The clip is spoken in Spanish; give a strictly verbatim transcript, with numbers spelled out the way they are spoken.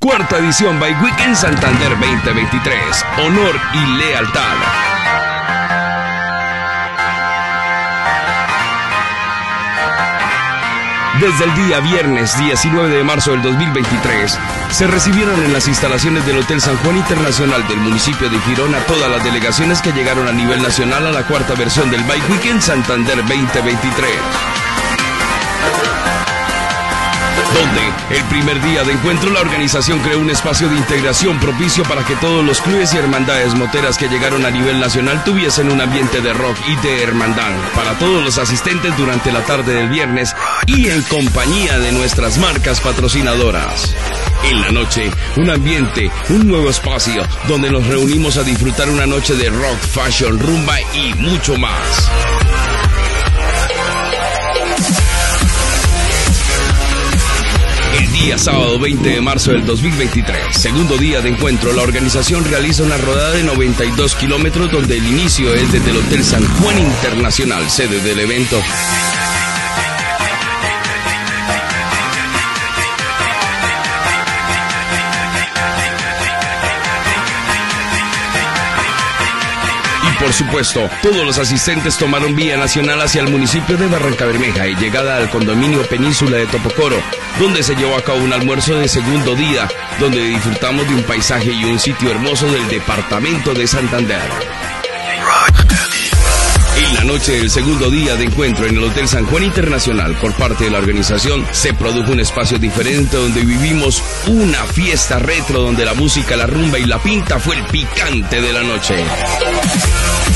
Cuarta edición By Weekend Santander veinte veintitrés. Honor y lealtad. Desde el día viernes diecinueve de marzo del dos mil veintitrés, se recibieron en las instalaciones del Hotel San Juan Internacional del municipio de Girona todas las delegaciones que llegaron a nivel nacional a la cuarta versión del By Weekend Santander veinte veintitrés. Donde, el primer día de encuentro, la organización creó un espacio de integración propicio para que todos los clubes y hermandades moteras que llegaron a nivel nacional tuviesen un ambiente de rock y de hermandad para todos los asistentes durante la tarde del viernes y en compañía de nuestras marcas patrocinadoras. En la noche, un ambiente, un nuevo espacio donde nos reunimos a disfrutar una noche de rock, fashion, rumba y mucho más. Día sábado veinte de marzo del dos mil veintitrés, segundo día de encuentro, la organización realiza una rodada de noventa y dos kilómetros donde el inicio es desde el Hotel San Juan Internacional, sede del evento. Por supuesto, todos los asistentes tomaron vía nacional hacia el municipio de Barrancabermeja y llegada al condominio Península de Topocoro, donde se llevó a cabo un almuerzo de segundo día, donde disfrutamos de un paisaje y un sitio hermoso del departamento de Santander. En la noche del segundo día de encuentro en el Hotel San Juan Internacional, por parte de la organización, se produjo un espacio diferente donde vivimos una fiesta retro donde la música, la rumba y la pinta fue el picante de la noche.